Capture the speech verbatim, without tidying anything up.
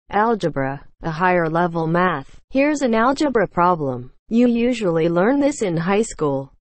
Algebra, a higher level math. Here's an algebra problem. You usually learn this in high school.